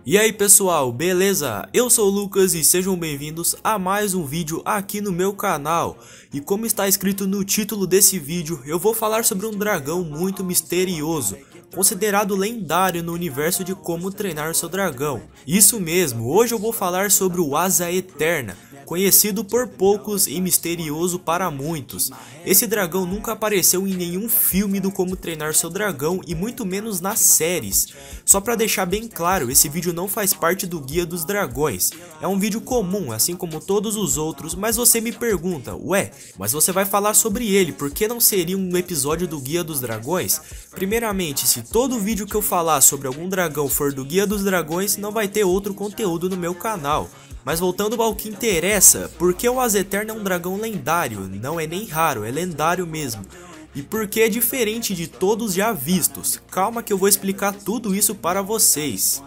E aí pessoal, beleza? Eu sou o Lucas e sejam bem-vindos a mais um vídeo aqui no meu canal. E como está escrito no título desse vídeo, eu vou falar sobre um dragão muito misterioso, considerado lendário no universo de Como Treinar Seu Dragão. Isso mesmo, hoje eu vou falar sobre o Asa Eterna, conhecido por poucos e misterioso para muitos. Esse dragão nunca apareceu em nenhum filme do Como Treinar Seu Dragão e muito menos nas séries. Só para deixar bem claro, esse vídeo não faz parte do Guia dos Dragões. É um vídeo comum, assim como todos os outros, mas você me pergunta, ué, mas você vai falar sobre ele, por que não seria um episódio do Guia dos Dragões? Primeiramente, se todo vídeo que eu falar sobre algum dragão for do Guia dos Dragões, não vai ter outro conteúdo no meu canal. Mas voltando ao que interessa, por que o Asa Eterna é um dragão lendário? Não é nem raro, é lendário mesmo. E por que é diferente de todos já vistos? Calma que eu vou explicar tudo isso para vocês.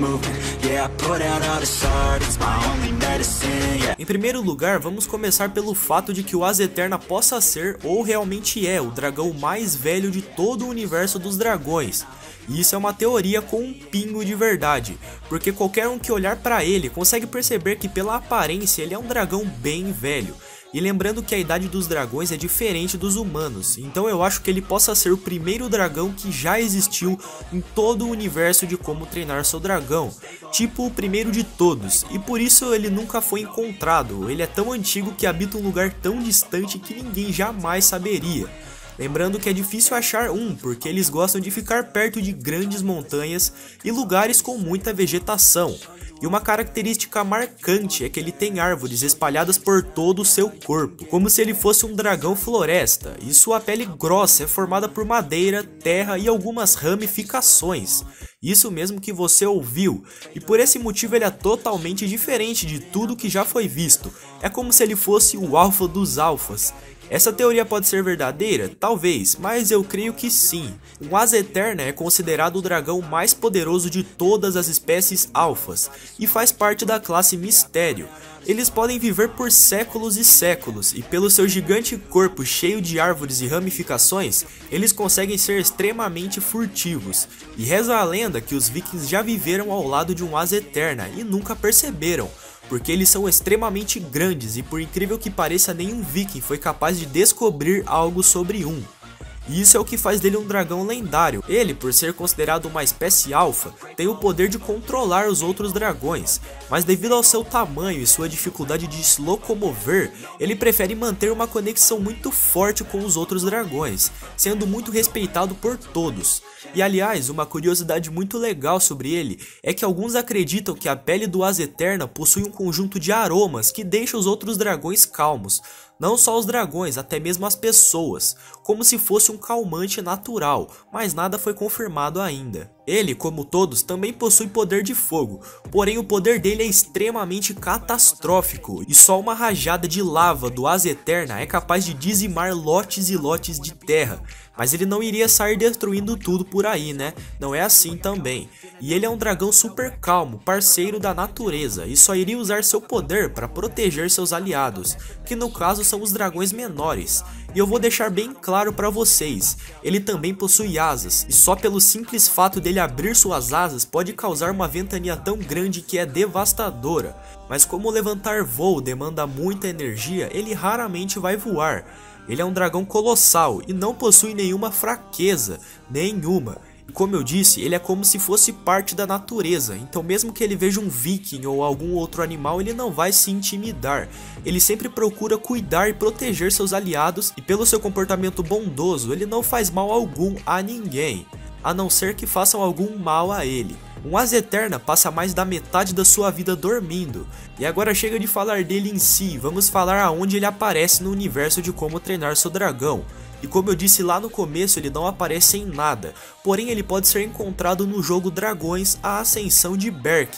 Em primeiro lugar, vamos começar pelo fato de que o Asa Eterna possa ser, ou realmente é, o dragão mais velho de todo o universo dos dragões. E isso é uma teoria com um pingo de verdade, porque qualquer um que olhar para ele consegue perceber que pela aparência ele é um dragão bem velho. E lembrando que a idade dos dragões é diferente dos humanos, então eu acho que ele possa ser o primeiro dragão que já existiu em todo o universo de Como Treinar Seu Dragão, tipo o primeiro de todos, e por isso ele nunca foi encontrado. Ele é tão antigo que habita um lugar tão distante que ninguém jamais saberia. Lembrando que é difícil achar um, porque eles gostam de ficar perto de grandes montanhas e lugares com muita vegetação. E uma característica marcante é que ele tem árvores espalhadas por todo o seu corpo, como se ele fosse um dragão floresta, e sua pele grossa é formada por madeira, terra e algumas ramificações. Isso mesmo que você ouviu, e por esse motivo ele é totalmente diferente de tudo que já foi visto. É como se ele fosse o alfa dos alfas. Essa teoria pode ser verdadeira? Talvez, mas eu creio que sim. O Asa Eterna é considerado o dragão mais poderoso de todas as espécies alfas, e faz parte da classe Mistério. Eles podem viver por séculos e séculos, e pelo seu gigante corpo cheio de árvores e ramificações, eles conseguem ser extremamente furtivos. E reza a lenda que os vikings já viveram ao lado de um Asa Eterna e nunca perceberam, porque eles são extremamente grandes e por incrível que pareça nenhum viking foi capaz de descobrir algo sobre um. E isso é o que faz dele um dragão lendário. Ele, por ser considerado uma espécie alfa, tem o poder de controlar os outros dragões, mas devido ao seu tamanho e sua dificuldade de se locomover, ele prefere manter uma conexão muito forte com os outros dragões, sendo muito respeitado por todos. E aliás, uma curiosidade muito legal sobre ele é que alguns acreditam que a pele do Asa Eterna possui um conjunto de aromas que deixa os outros dragões calmos. Não só os dragões, até mesmo as pessoas, como se fosse um calmante natural, mas nada foi confirmado ainda. Ele, como todos, também possui poder de fogo, porém o poder dele é extremamente catastrófico, e só uma rajada de lava do Asa Eterna é capaz de dizimar lotes e lotes de terra. Mas ele não iria sair destruindo tudo por aí, né? Não é assim também. E ele é um dragão super calmo, parceiro da natureza, e só iria usar seu poder para proteger seus aliados, que no caso são os dragões menores. E eu vou deixar bem claro para vocês, ele também possui asas, e só pelo simples fato dele abrir suas asas pode causar uma ventania tão grande que é devastadora. Mas como levantar voo demanda muita energia, ele raramente vai voar. Ele é um dragão colossal e não possui nenhuma fraqueza, nenhuma. E como eu disse, ele é como se fosse parte da natureza, então mesmo que ele veja um viking ou algum outro animal, ele não vai se intimidar. Ele sempre procura cuidar e proteger seus aliados, e pelo seu comportamento bondoso, ele não faz mal algum a ninguém, a não ser que façam algum mal a ele. Um Asa Eterna passa mais da metade da sua vida dormindo. E agora chega de falar dele em si, vamos falar aonde ele aparece no universo de Como Treinar Seu Dragão. E como eu disse lá no começo, ele não aparece em nada, porém ele pode ser encontrado no jogo Dragões: A Ascensão de Berk.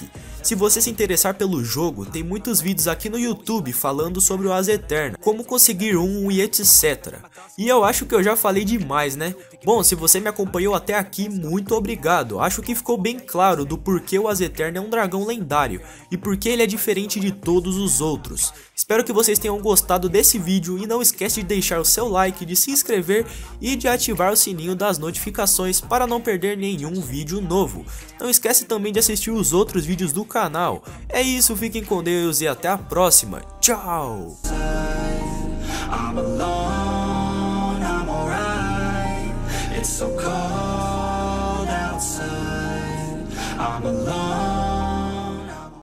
Se você se interessar pelo jogo, tem muitos vídeos aqui no YouTube falando sobre o Asa Eterna, como conseguir um e etc. E eu acho que eu já falei demais, né? Bom, se você me acompanhou até aqui, muito obrigado. Acho que ficou bem claro do porquê o Asa Eterna é um dragão lendário e porque ele é diferente de todos os outros. Espero que vocês tenham gostado desse vídeo e não esquece de deixar o seu like, de se inscrever e de ativar o sininho das notificações para não perder nenhum vídeo novo. Não esquece também de assistir os outros vídeos do canal. É isso, fiquem com Deus e até a próxima. Tchau! I'm alone, I'm alright. It's so cold outside. I'm alone.